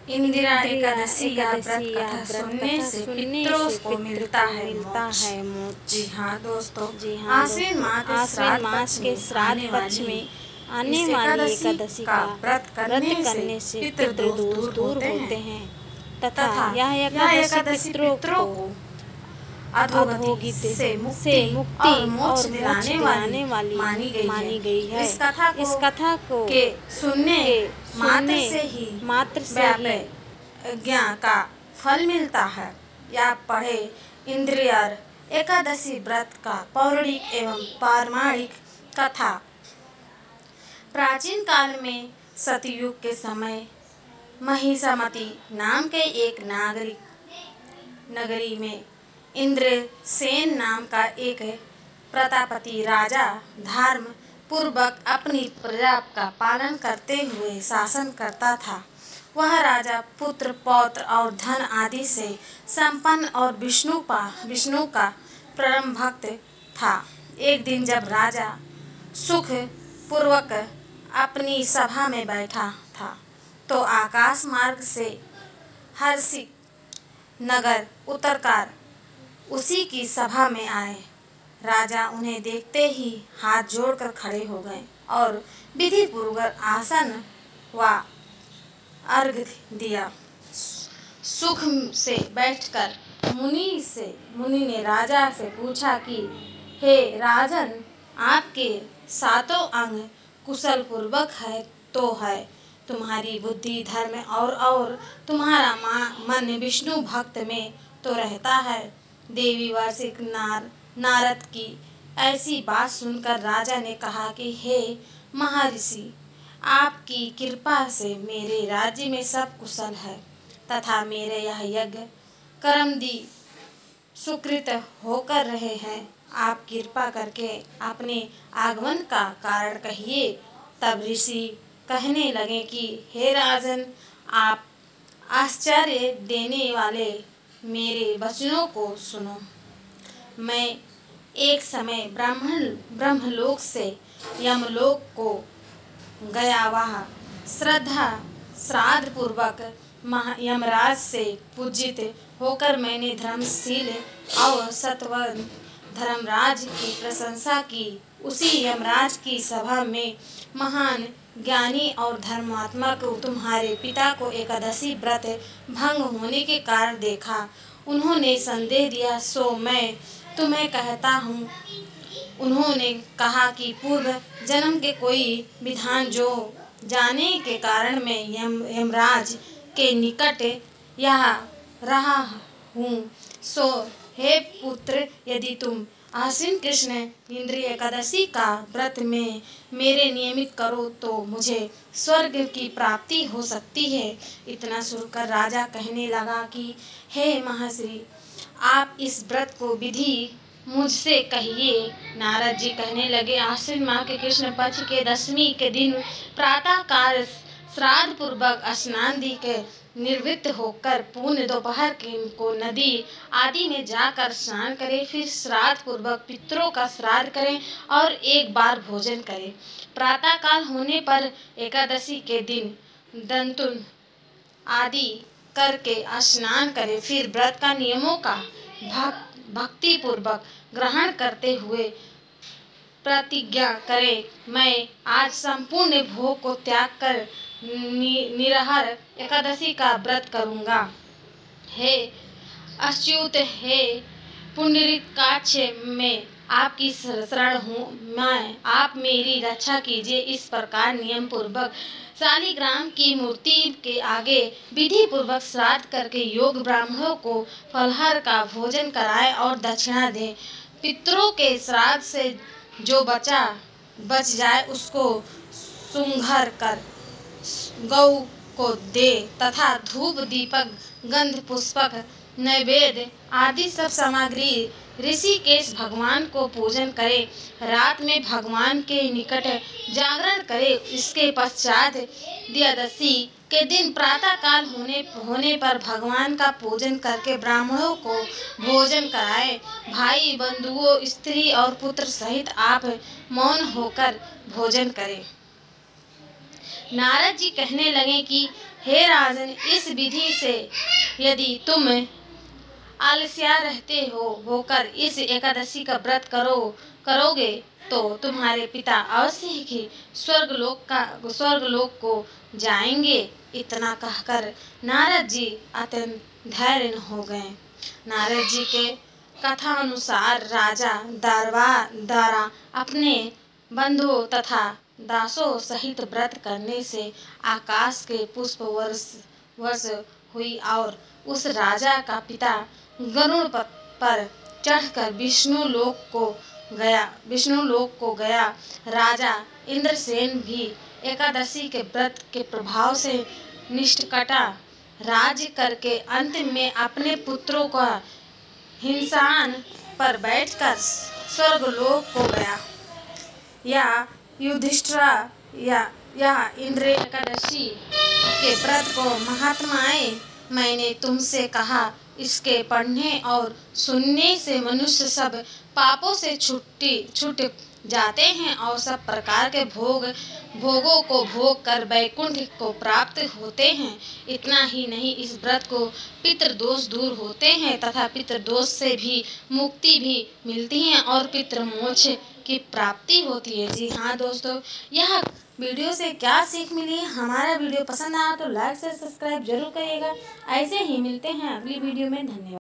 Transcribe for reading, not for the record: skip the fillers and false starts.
इंदिरा एकादशी या व्रत कथा सुनने से पितरों को मिलता है मोक्ष। जी हाँ दोस्तों, आश्विन मास के श्राद्ध पक्ष में आने वाली एकादशी का व्रत करने से पितृ दोष दूर होते हैं तथा यह एकादशी पितरों को अधोगति से मुक्ति और मोक्ष दिलाने वाली मानी गई है। इस कथा को सुनने मात्र से ज्ञान का फल मिलता है। या पढ़े इंद्रिय एकादशी व्रत का पौराणिक एवं पारमाणिक कथा। प्राचीन काल में सतयुग के समय महिषामती नाम के एक नगरी में इंद्रसेन नाम का एक प्रतापी राजा धर्म पूर्वक अपनी प्रजा का पालन करते हुए शासन करता था। वह राजा पुत्र पौत्र और धन आदि से संपन्न और विष्णु का परम भक्त था। एक दिन जब राजा सुख पूर्वक अपनी सभा में बैठा था तो आकाश मार्ग से हर्षित नगर उतरकर उसी की सभा में आए। राजा उन्हें देखते ही हाथ जोड़कर खड़े हो गए और विधि पूर्वक आसन व अर्घ्य दिया। सुख से बैठकर मुनि ने राजा से पूछा कि हे राजन, आपके सातों अंग कुशल पूर्वक है तो है, तुम्हारी बुद्धि धर्म और तुम्हारा मन विष्णु भक्त में तो रहता है। देवी वार्षिक नारद की ऐसी बात सुनकर राजा ने कहा कि हे महर्षि, आपकी कृपा से मेरे राज्य में सब कुशल है तथा मेरे यह यज्ञ कर्मदि सुकृत होकर रहे हैं। आप कृपा करके अपने आगमन का कारण कहिए। तब ऋषि कहने लगे कि हे राजन, आप आश्चर्य देने वाले मेरे वचनों को सुनो। मैं एक समय ब्रह्मलोक से यमलोक को गया। वहाँ श्राद्ध पूर्वक यमराज से पूजित होकर मैंने धर्मशील और सत्वन धर्मराज की प्रशंसा की। उसी यमराज की सभा में महान ज्ञानी और धर्मात्मा को तुम्हारे पिता को एकादशी व्रत भंग होने के कारण देखा। उन्होंने संदेह दिया, सो मैं तुम्हें कहता हूँ। उन्होंने कहा कि पूर्व जन्म के कोई विधान जो जाने के कारण मैं यमराज के निकट यहाँ रहा हूँ, सो हे पुत्र, यदि तुम आश्विन कृष्ण इंद्रिय एकादशी का व्रत में मेरे नियमित करो तो मुझे स्वर्ग की प्राप्ति हो सकती है। इतना सुनकर राजा कहने लगा कि हे महर्षि, आप इस व्रत को विधि मुझसे कहिए। नारद जी कहने लगे, आश्विन माह के कृष्ण पक्ष के दशमी के दिन प्रातः काल श्राद्ध पूर्वक स्नान दी के निवृत्त होकर पुण्य दोपहर को नदी आदि में जाकर स्नान करें। फिर श्राद्ध पूर्वक पितरों का श्राद्ध करें और एक बार भोजन करें। प्रातः काल होने पर एकादशी के दिन दंतुन आदि करके स्नान करें। फिर व्रत का नियमों का भक्ति पूर्वक ग्रहण करते हुए प्रतिज्ञा करें, मैं आज संपूर्ण भोग को त्याग कर निराहार एकादशी का व्रत करूंगा। हे अच्युत, हे पुंडरीकाक्ष, मैं आपकी शरण हूँ। आप मेरी रक्षा कीजिए। इस प्रकार नियम पूर्वक शालिग्राम की मूर्ति के आगे विधि पूर्वक श्राद्ध करके योग ब्राह्मणों को फलहार का भोजन कराए और दक्षिणा दे। पितरों के श्राद्ध से जो बच जाए उसको सुंघर कर गौ को दे तथा धूप दीपक गंध पुष्पक नैवेद्य आदि सब सामग्री ऋषिकेश भगवान को पूजन करे। रात में भगवान के निकट जागरण करे। इसके पश्चात द्वादशी के दिन प्रातः काल होने पर भगवान का पूजन करके ब्राह्मणों को भोजन कराए। भाई बंधुओं स्त्री और पुत्र सहित आप मौन होकर भोजन करें। नारद जी कहने लगे कि हे राजन, इस विधि से यदि तुम आलस्या रहते होकर इस एकादशी का व्रत करोगे तो तुम्हारे पिता अवश्य ही स्वर्गलोक को जाएंगे। इतना कहकर नारद जी अत्यंत धैर्य हो गए। नारद जी के कथा अनुसार राजा द्वारा अपने बंधुओं तथा दासों सहित व्रत करने से आकाश के पुष्प वर्ष हुई और उस राजा का पिता गरुड़ पर चढ़कर विष्णु लोक को गया। राजा इंद्रसेन भी एकादशी के व्रत के प्रभाव से निष्कटा राज्य करके अंत में अपने पुत्रों का हिंसान पर बैठकर स्वर्गलोक को गया। या युधिष्ठिरा या इंद्र एकादशी के व्रत को महात्माएं, मैंने तुमसे कहा, इसके पढ़ने और सुनने से मनुष्य सब पापों से छूट जाते हैं और सब प्रकार के भोगों को भोग कर वैकुंठ को प्राप्त होते हैं। इतना ही नहीं, इस व्रत को पितृदोष दूर होते हैं तथा पितृदोष से भी मुक्ति भी मिलती है और पितृमोक्ष की प्राप्ति होती है। जी हाँ दोस्तों, यह वीडियो से क्या सीख मिली? हमारा वीडियो पसंद आया तो लाइक से सब्सक्राइब जरूर करिएगा। ऐसे ही मिलते हैं अगली वीडियो में। धन्यवाद।